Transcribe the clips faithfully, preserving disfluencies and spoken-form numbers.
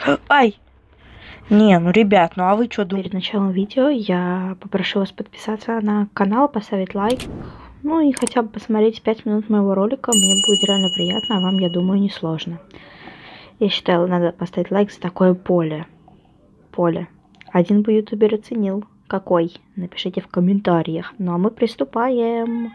Ай! Не, ну, ребят, ну а вы что думаете? Перед началом видео я попрошу вас подписаться на канал, поставить лайк, ну и хотя бы посмотреть пять минут моего ролика. Мне будет реально приятно, а вам, я думаю, не сложно. Я считаю, надо поставить лайк за такое поле. Поле. Один бы ютубер оценил. Какой? Напишите в комментариях. Ну а мы приступаем.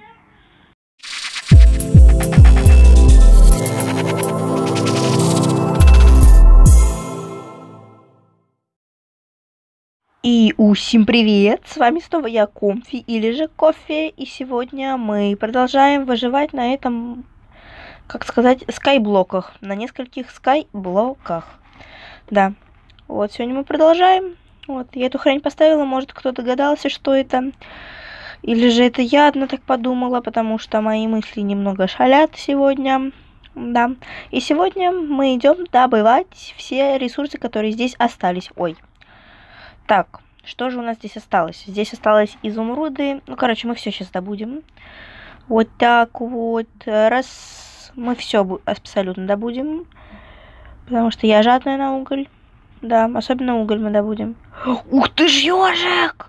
И усім привет! С вами снова я, Комфи, или же Кофе, и сегодня мы продолжаем выживать на этом, как сказать, скайблоках, на нескольких скайблоках. Да, вот сегодня мы продолжаем. Вот, я эту хрень поставила, может кто догадался, что это. Или же это я одна так подумала, потому что мои мысли немного шалят сегодня. Да, и сегодня мы идем добывать все ресурсы, которые здесь остались. Ой. Так, что же у нас здесь осталось? Здесь осталось изумруды. Ну, короче, мы все сейчас добудем. Вот так вот. Раз мы все абсолютно добудем. Потому что я жадная на уголь. Да, особенно уголь мы добудем. Ух ты ж, ёжик!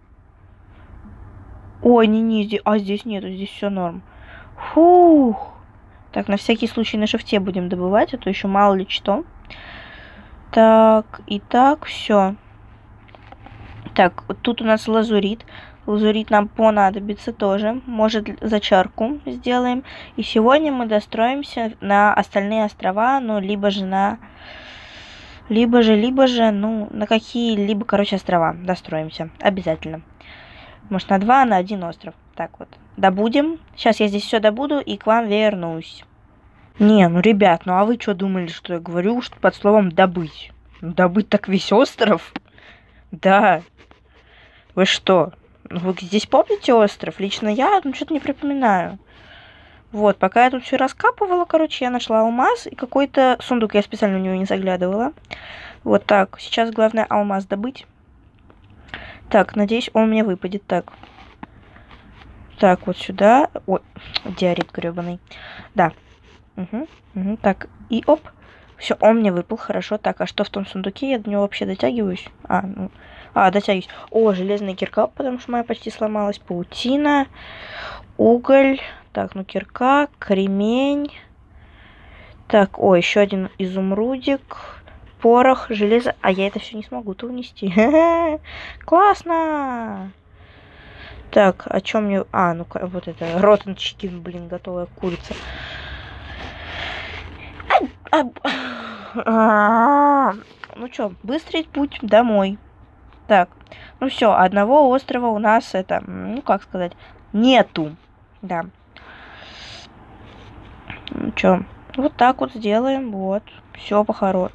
Ой, не-не, здесь... А здесь нету, здесь все норм. Фух. Так, на всякий случай на шифте будем добывать, а то еще мало ли что. Так, и так, все. Так, вот тут у нас лазурит. Лазурит нам понадобится тоже. Может, зачарку сделаем. И сегодня мы достроимся на остальные острова, ну, либо же на... Либо же, либо же, ну, на какие-либо, короче, острова достроимся. Обязательно. Может, на два, на один остров. Так вот. Добудем. Сейчас я здесь все добуду и к вам вернусь. Не, ну, ребят, ну а вы что думали, что я говорю, что под словом добыть? Ну, добыть так весь остров? Да. Вы что? Вы здесь помните остров? Лично я, ну, что-то не припоминаю. Вот, пока я тут все раскапывала, короче, я нашла алмаз и какой-то сундук. Я специально в него не заглядывала. Вот так. Сейчас главное алмаз добыть. Так, надеюсь, он мне выпадет. Так. Так, вот сюда. Ой, диарит грёбаный. Да. Угу, угу. Так, и оп. Все, он мне выпал, хорошо. Так, а что в том сундуке? Я до него вообще дотягиваюсь? А, ну... А, дотягиваюсь. О, железная кирка, потому что моя почти сломалась. Паутина. Уголь. Так, ну кирка. Кремень. Так, о, еще один изумрудик. Порох, железо. А я это все не смогу-то унести. Классно! Так, о чем мне... А, ну вот это, rotten chicken, блин, готовая курица. Ну что, быстрый путь домой. Так, ну все, одного острова у нас это, ну как сказать, нету. Да. Ну что, вот так вот сделаем, вот. Все по-хорошему.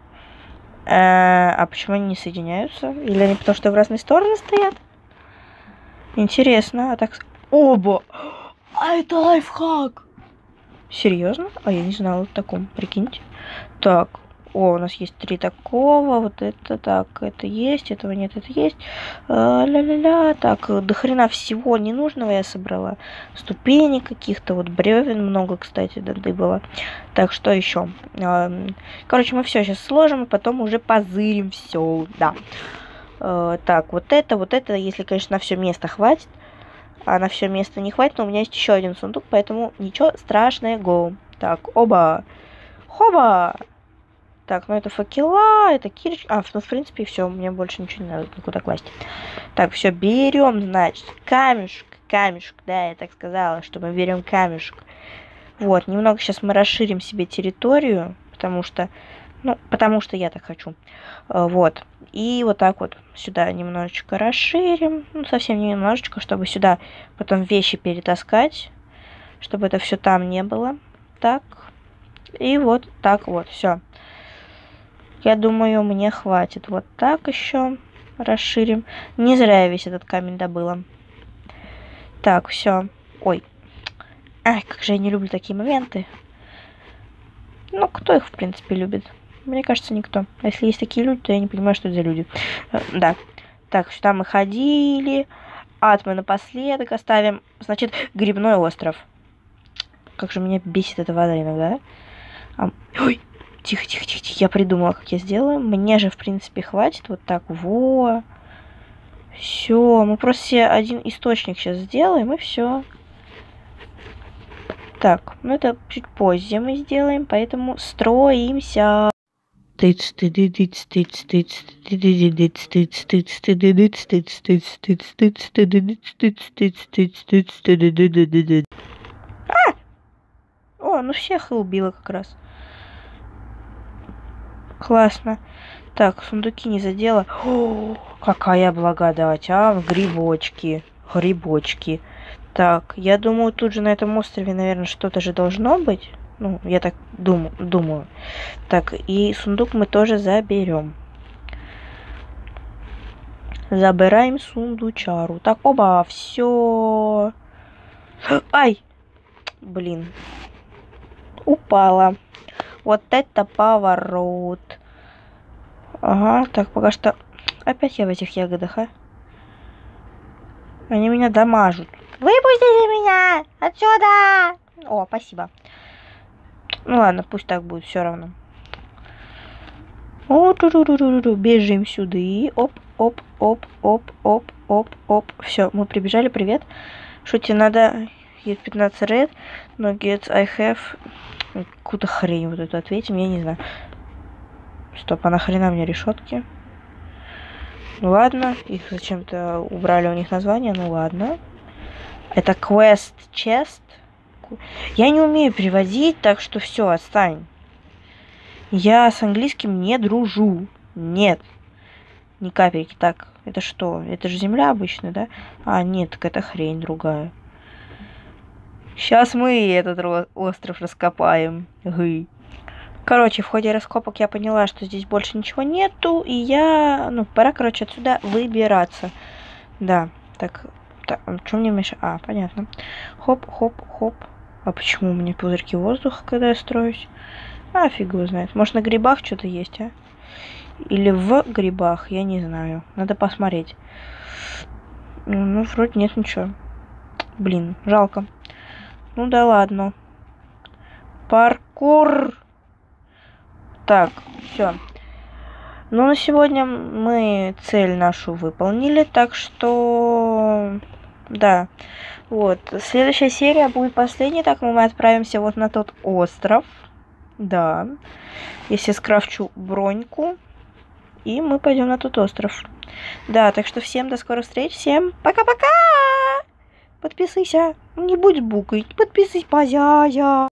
А почему они не соединяются? Или они потому что в разные стороны стоят? Интересно, а так... Оба! А это лайфхак! Серьезно? А я не знала о таком, прикиньте. Так, о, у нас есть три такого, вот это так, это есть, этого нет, это есть. Ля-ля-ля, так, до хрена всего ненужного я собрала. Ступени каких-то, вот бревен много, кстати, да, было. Так, что еще? Короче, мы все сейчас сложим, и потом уже позырим все, да. Так, вот это, вот это, если, конечно, на все место хватит. А на все место не хватит, но у меня есть еще один сундук, поэтому ничего страшного. Так, оба. Хоба! Так, ну это факела, это кирочка. А, ну в принципе все, мне больше ничего не надо никуда класть. Так, все, берем, значит, камешек, камешек, да, я так сказала, что мы берем камешек. Вот, немного сейчас мы расширим себе территорию, потому что, ну, потому что я так хочу. Вот, и вот так вот сюда немножечко расширим, ну, совсем немножечко, чтобы сюда потом вещи перетаскать, чтобы это все там не было. Так, и вот так вот, все. Я думаю, мне хватит. Вот так еще расширим. Не зря я весь этот камень добыла. Так, все. Ой. Ай, как же я не люблю такие моменты. Ну, кто их, в принципе, любит? Мне кажется, никто. А если есть такие люди, то я не понимаю, что это за люди. Да. Так, сюда мы ходили. Ад мы напоследок оставим. Значит, грибной остров. Как же меня бесит эта вода иногда. А... Ой, Тихо, тихо, тихо, тихо. Я придумала, как я сделаю. Мне же, в принципе, хватит. Вот так. Во. Все. Мы просто себе один источник сейчас сделаем, и все. Так, ну это чуть позже мы сделаем, поэтому строимся. А! О, ну всех и убила как раз. Классно. Так, сундуки не задела. О, какая благодать, а? Грибочки. Грибочки. Так, я думаю, тут же на этом острове, наверное, что-то же должно быть. Ну, я так дум думаю. Так, и сундук мы тоже заберем. Забираем сундучару. Так, оба, все. Ай! Блин. Упала. Вот это поворот. Ага, так, пока что... Опять я в этих ягодах, а? Они меня дамажут. Выпустите меня отсюда! О, спасибо. Ну ладно, пусть так будет, все равно. О, ту-ру-ру-ру-ру. Бежим сюда. Оп, оп, оп, оп, оп, оп, оп. Все, мы прибежали, привет. Что тебе надо? Get пятнадцать red, но get I have... Какую-то хрень вот эту ответим, я не знаю. Стоп, а нахрена мне решетки? Ну ладно, их зачем-то убрали у них название, ну ладно. Это quest chest. Я не умею переводить, так что все, отстань. Я с английским не дружу. Нет. Ни капельки. Так, это что? Это же земля обычная, да? А, нет, какая-то хрень другая. Сейчас мы этот остров раскопаем. Гы. Короче, в ходе раскопок я поняла, что здесь больше ничего нету, и я... Ну, пора, короче, отсюда выбираться. Да, так... так что мне мешает? А, понятно. Хоп, хоп, хоп. А почему у меня пузырьки воздуха, когда я строюсь? А, фиг его знает. Может, на грибах что-то есть, а? Или в грибах, я не знаю. Надо посмотреть. Ну, вроде нет ничего. Блин, жалко. Ну да ладно. Паркур. Так, все. Ну, на сегодня мы цель нашу выполнили, так что... Да. Вот. Следующая серия будет последней, так мы отправимся вот на тот остров. Да. Если скрафчу броньку. И мы пойдем на тот остров. Да, так что всем до скорых встреч. Всем пока-пока! Подписывайся. Не будь букой. Подписывайся, позязя.